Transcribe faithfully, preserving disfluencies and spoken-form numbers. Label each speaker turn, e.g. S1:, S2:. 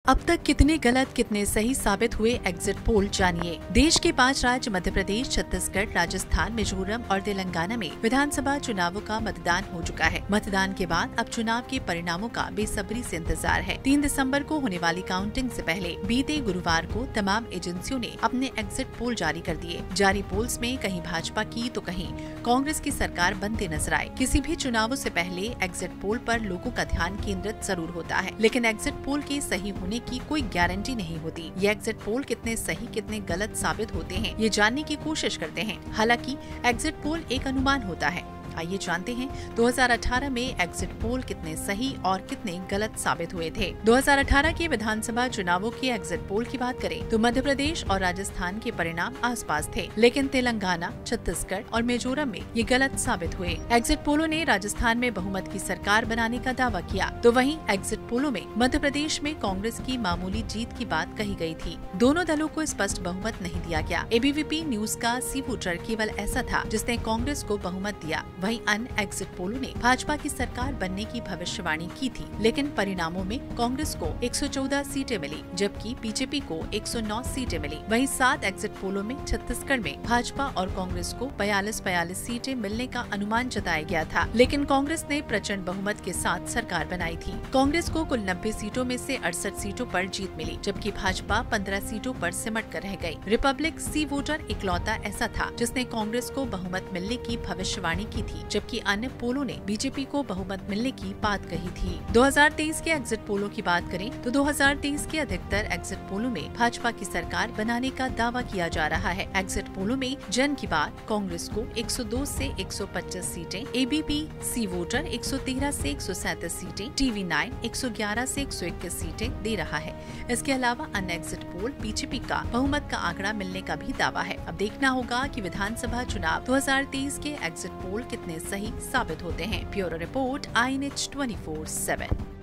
S1: अब तक कितने गलत कितने सही साबित हुए एग्जिट पोल जानिए। देश के पांच राज्य मध्य प्रदेश, छत्तीसगढ़, राजस्थान, मिजोरम और तेलंगाना में विधानसभा चुनावों का मतदान हो चुका है। मतदान के बाद अब चुनाव के परिणामों का बेसब्री से इंतजार है। तीन दिसंबर को होने वाली काउंटिंग से पहले बीते गुरुवार को तमाम एजेंसियों ने अपने एग्जिट पोल जारी कर दिए। जारी पोल्स में कहीं भाजपा की तो कहीं कांग्रेस की सरकार बनते नजर आए। किसी भी चुनावों से पहले एग्जिट पोल पर लोगों का ध्यान केंद्रित जरूर होता है, लेकिन एग्जिट पोल के सही होने की कोई गारंटी नहीं होती। ये एग्जिट पोल कितने सही कितने गलत साबित होते हैं, ये जानने की कोशिश करते हैं। हालांकि एग्जिट पोल एक अनुमान होता है। आइए जानते हैं दो हज़ार अठारह में एग्जिट पोल कितने सही और कितने गलत साबित हुए थे। दो हज़ार अठारह के विधानसभा चुनावों के एग्जिट पोल की बात करें तो मध्य प्रदेश और राजस्थान के परिणाम आसपास थे, लेकिन तेलंगाना, छत्तीसगढ़ और मिजोरम में ये गलत साबित हुए। एग्जिट पोलों ने राजस्थान में बहुमत की सरकार बनाने का दावा किया, तो वहीं एग्जिट पोलों में मध्य प्रदेश में कांग्रेस की मामूली जीत की बात कही गई थी। दोनों दलों को स्पष्ट बहुमत नहीं दिया गया। एबीवीपी न्यूज का सी वोटर केवल ऐसा था जिसने कांग्रेस को बहुमत दिया। वहीं अन्य एग्जिट पोलों ने भाजपा की सरकार बनने की भविष्यवाणी की थी, लेकिन परिणामों में कांग्रेस को एक सौ चौदह सीटें मिली, जबकि बीजेपी को एक सौ नौ सीटें मिली। वहीं सात एग्जिट पोलों में छत्तीसगढ़ में भाजपा और कांग्रेस को बयालीस बयालीस सीटें मिलने का अनुमान जताया गया था, लेकिन कांग्रेस ने प्रचंड बहुमत के साथ सरकार बनाई थी। कांग्रेस को कुल नब्बे सीटों में से अड़सठ सीटों पर जीत मिली, जबकि भाजपा पंद्रह सीटों पर सिमट कर रह गयी। रिपब्लिक सी वोटर इकलौता ऐसा था जिसने कांग्रेस को बहुमत मिलने की भविष्यवाणी की थी, जबकि अन्य पोलों ने बीजेपी को बहुमत मिलने की बात कही थी। दो हज़ार तेईस के एग्जिट पोलों की बात करें तो दो हज़ार तेईस के अधिकतर एग्जिट पोलों में भाजपा की सरकार बनाने का दावा किया जा रहा है। एग्जिट पोलों में जन की बात कांग्रेस को एक सौ दो से एक सौ पच्चीस सीटें, एबीपी सी वोटर एक सौ तेरह से एक सौ सैंतीस सीटें, टीवी नाइन एक सौ ग्यारह से एक सौ इक्कीस सीटें दे रहा है। इसके अलावा अन्य एग्जिट पोल बीजेपी का बहुमत का आंकड़ा मिलने का भी दावा है। अब देखना होगा कि विधानसभा चुनाव दो हज़ार तेईस के एग्जिट पोल कितने सही साबित होते हैं। Bureau report I N H twenty four seven.